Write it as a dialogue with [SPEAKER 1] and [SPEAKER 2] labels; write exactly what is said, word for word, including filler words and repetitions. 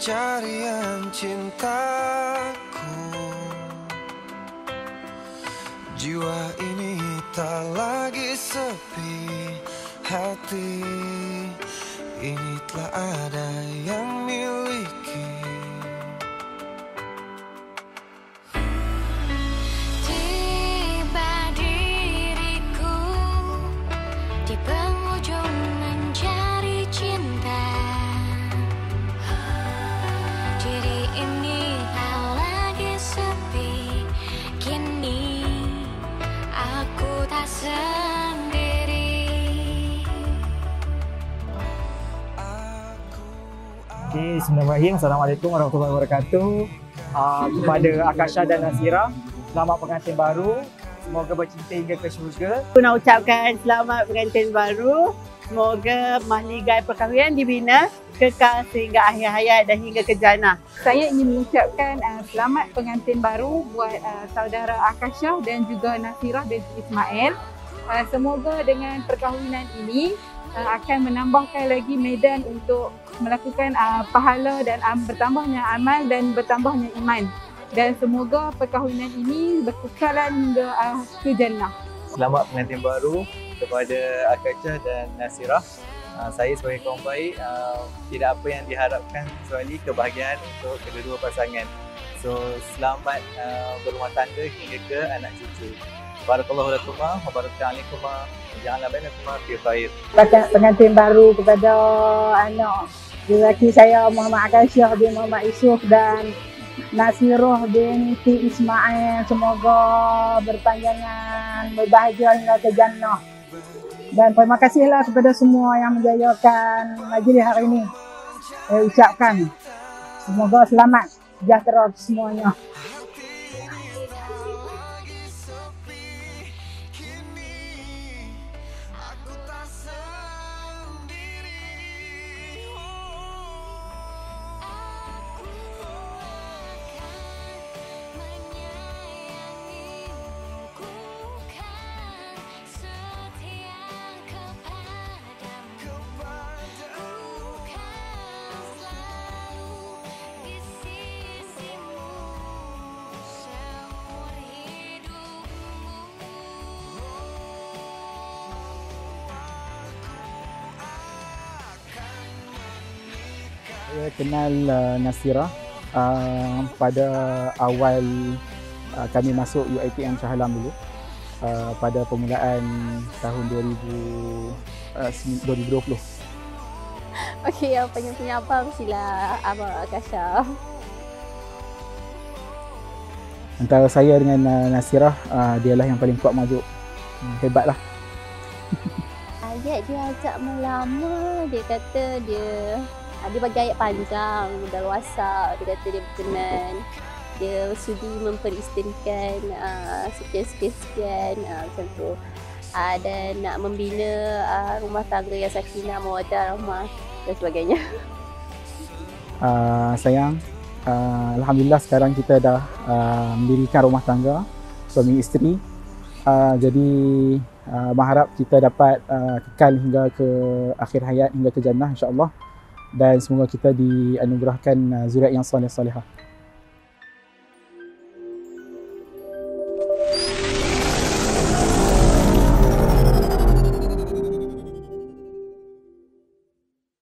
[SPEAKER 1] pencarian cintaku. Jiwa ini tak lagi sepi, hati ini telah ada yang miliki.
[SPEAKER 2] Tiba diriku di penghujung mencari cinta. Diri ini tak lagi sepi, kini aku tak sendiri.
[SPEAKER 3] Okay, Bismillahirrahmanirrahim. Assalamualaikum warahmatullahi wabarakatuh. Uh, kepada Akasha dan Nasira, selamat pengantin baru. Semoga bercinta hingga ke syurga.
[SPEAKER 4] Aku nak ucapkan selamat pengantin baru. Semoga mahligai perkahwinan dibina kekal sehingga akhir hayat dan hingga ke jannah.
[SPEAKER 5] Saya ingin mengucapkan uh, selamat pengantin baru buat uh, saudara Akasha dan juga Nasirah binti Ismail. Uh, semoga dengan perkahwinan ini uh, akan menambahkan lagi medan untuk melakukan uh, pahala dan um, bertambahnya amal dan bertambahnya iman. Dan semoga perkahwinan ini berkekalan hingga uh, ke jannah.
[SPEAKER 6] Selamat pengantin baru kepada Akasha dan Nasirah. Uh, saya sebagai kaum baik, uh, tidak apa yang diharapkan kecuali kebahagiaan untuk kedua-dua pasangan. So selamat uh, berumah tangga hingga ke anak cucu. Barakallahu lakuma wa barakatuh. Janganlah bainakum fi khair.
[SPEAKER 4] Pengantin baru kepada anak lelaki saya Muhammad Akasha bin Muhammad Yusuf dan Nasirah binti Ismail, semoga berpanjangan, berbahagia hingga ke jannah. Dan terima kasihlah kepada semua yang menjayakan majlis hari ini. Saya ucapkan semoga selamat, sejahtera semuanya.
[SPEAKER 3] Saya kenal uh, Nasirah uh, pada awal uh, kami masuk U I T M Shah Alam dulu, uh, pada permulaan tahun dua ribu dua puluh.
[SPEAKER 7] Okey, yang pengen punya apa mestilah Abang Akasha.
[SPEAKER 3] Antara saya dengan uh, Nasirah, uh, dialah yang paling kuat maju. Hmm, hebatlah.
[SPEAKER 7] Ayat dia ajak melama, dia kata dia dia bagi ayat panjang, daluasa, dia kata dia berkenan, dia sudi memperisterikan uh, sekian-sekian-sekian uh, macam tu. Uh, dan nak membina uh, rumah tangga yang sakinah, mawaddah, rahmah dan sebagainya.
[SPEAKER 3] Uh, sayang, uh, Alhamdulillah sekarang kita dah uh, mendirikan rumah tangga, suami isteri. Uh, jadi uh, berharap kita dapat uh, kekal hingga ke akhir hayat, hingga ke jannah insya-Allah. Dan semoga kita dianugerahkan uh, zuriat yang soleh-solehah.